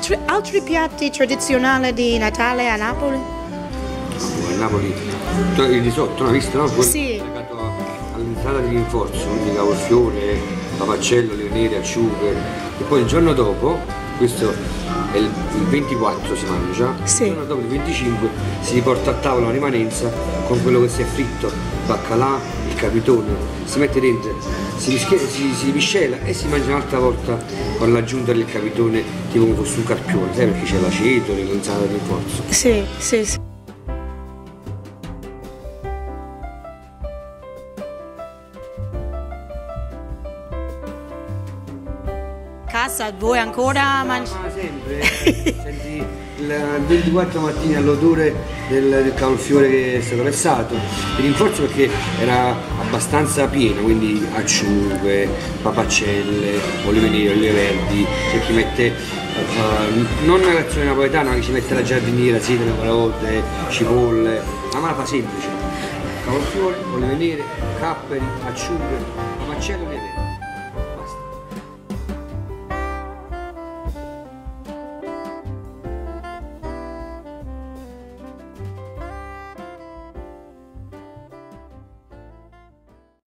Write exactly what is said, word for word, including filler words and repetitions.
Altri, altri piatti tradizionali di Natale a Napoli? A Napoli il risotto, non hai visto, no? Poi Sì. legato all'insalata di rinforzo, quindi cavolfiore, papacello, olive nere, acciughe. E poi il giorno dopo, questo è il, il ventiquattro si mangia, sì. Il giorno dopo il venticinque si riporta a tavola una rimanenza con quello che si è fritto, il baccalà, il capitone, si mette dentro, si, rischia, si, si miscela e si mangia un'altra volta con l'aggiunta del capitone tipo come fosse un carpione, sai, perché c'è l'aceto, l'insalata di rinforzo. Sì, sì, sì. Casa, voi ancora mangiate? Ma sempre, eh, senti il ventiquattro mattina l'odore del, del cavolfiore che è stato versato, il rinforzo perché era abbastanza pieno, quindi acciughe, papacelle, olive nere, olive verdi, c'è chi mette uh, non una versione napoletana, ma che ci mette la giardiniera, sedano, carote, cipolle, ma la fa semplice, cavolfiore, olive nere, capperi, acciughe, papacelle e olive verdi.